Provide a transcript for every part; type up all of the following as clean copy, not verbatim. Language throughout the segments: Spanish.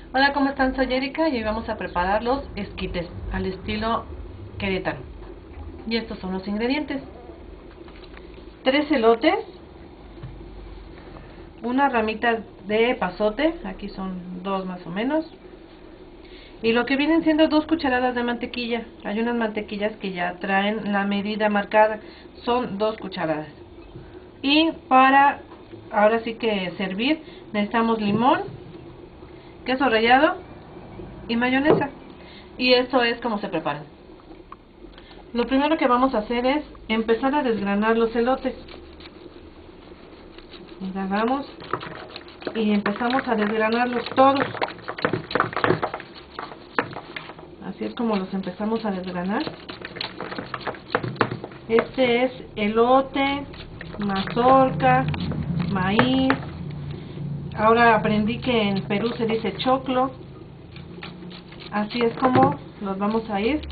Hola, ¿cómo están? Soy Erika y hoy vamos a preparar los esquites al estilo querétaro. Y estos son los ingredientes: 3 elotes, una ramita de epazote, aquí son 2 más o menos, y lo que vienen siendo 2 cucharadas de mantequilla. Hay unas mantequillas que ya traen la medida marcada, son 2 cucharadas. Y para, ahora sí que servir, necesitamos limón, queso rallado y mayonesa. Y esto es como se preparan. Lo primero que vamos a hacer es empezar a desgranar los elotes. Agarramos y empezamos a desgranarlos todos. Así es como los empezamos a desgranar. Este es elote, mazorca, maíz. Ahora aprendí que en Perú se dice choclo. Así es como los vamos a ir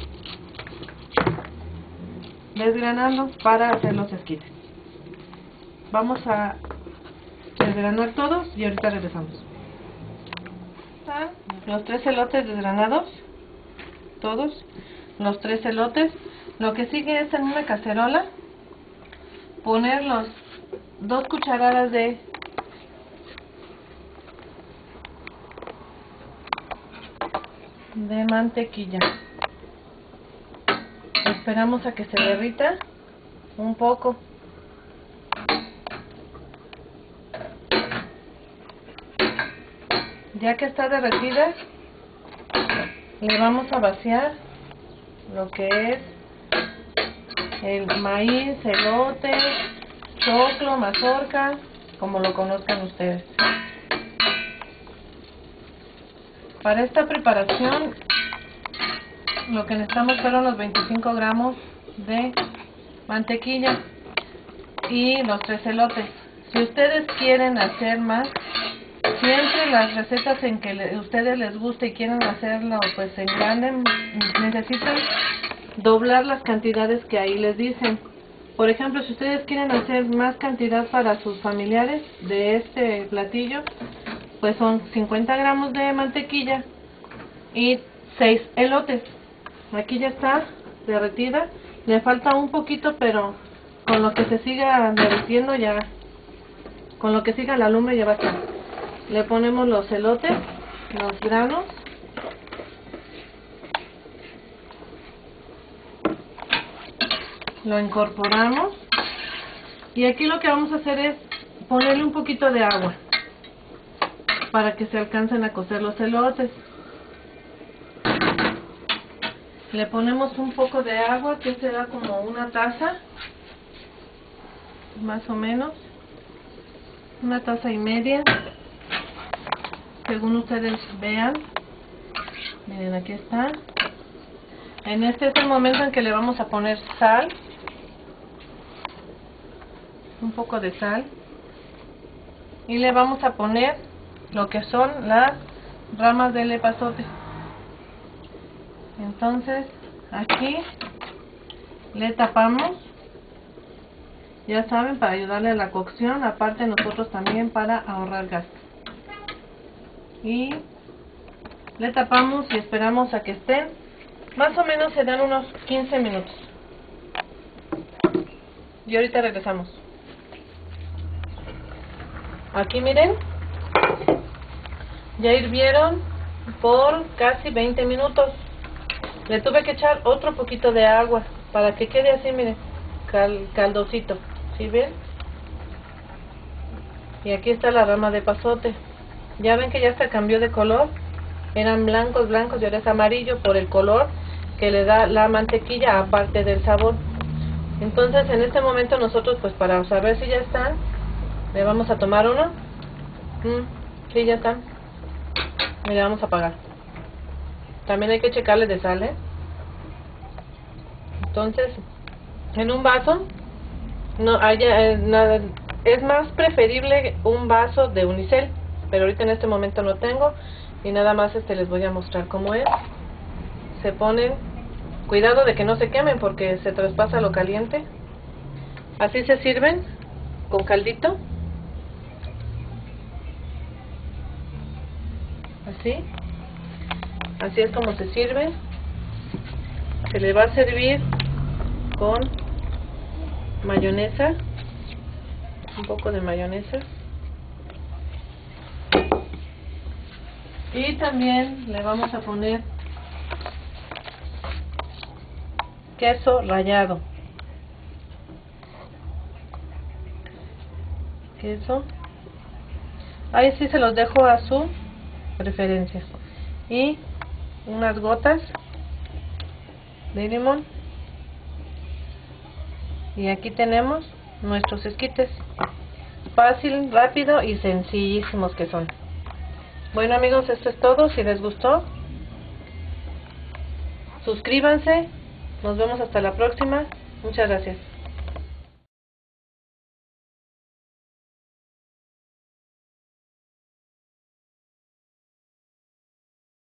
desgranando para hacer los esquites. Vamos a desgranar todos y ahorita regresamos. Están los 3 elotes desgranados, todos los 3 elotes. Lo que sigue es en una cacerola poner los 2 cucharadas de mantequilla. Esperamos a que se derrita un poco. Ya que está derretida, le vamos a vaciar lo que es el maíz, elote, choclo, mazorca, como lo conozcan ustedes. Para esta preparación lo que necesitamos fueron los 25 gramos de mantequilla y los 3 elotes. Si ustedes quieren hacer más, siempre las recetas en que ustedes les guste y quieren hacerlo pues en grande, necesitan doblar las cantidades que ahí les dicen. Por ejemplo, si ustedes quieren hacer más cantidad para sus familiares de este platillo, pues son 50 gramos de mantequilla y 6 elotes. Aquí ya está derretida, le falta un poquito, pero con lo que se siga derritiendo ya, con lo que siga la lumbre ya va a estar. Le ponemos los elotes, los granos, lo incorporamos y aquí lo que vamos a hacer es ponerle un poquito de agua para que se alcancen a cocer los elotes. Le ponemos un poco de agua, que será como una taza, más o menos, una taza y media, según ustedes vean. Miren, aquí está. En este es el momento en que le vamos a poner sal, un poco de sal, y le vamos a poner lo que son las ramas del epazote. Entonces aquí le tapamos, ya saben, para ayudarle a la cocción, aparte nosotros también para ahorrar gas. Y le tapamos y esperamos a que estén, más o menos se dan unos 15 minutos. Y ahorita regresamos. Aquí miren, ya hirvieron por casi 20 minutos. Le tuve que echar otro poquito de agua para que quede así, miren, caldosito. ¿Sí ven? Y aquí está la rama de epazote. Ya ven que ya se cambió de color. Eran blancos y ahora es amarillo por el color que le da la mantequilla, aparte del sabor. Entonces en este momento nosotros, pues para saber si ya están, le vamos a tomar uno. Sí, ya están. Y le vamos a apagar. También hay que checarle de sal, Entonces, en un vaso, no haya nada, es más preferible un vaso de unicel, pero ahorita en este momento no tengo, y nada más les voy a mostrar cómo es. Se ponen, cuidado de que no se quemen porque se traspasa lo caliente. Así se sirven, con caldito. Así. Así es como se sirve. Se le va a servir con mayonesa, un poco de mayonesa, y también le vamos a poner queso rallado. Queso. Ahí sí se los dejo a su preferencia. Y unas gotas de limón. Y aquí tenemos nuestros esquites. Fácil, rápido y sencillísimos que son. Bueno amigos, esto es todo. Si les gustó, suscríbanse. Nos vemos hasta la próxima. Muchas gracias.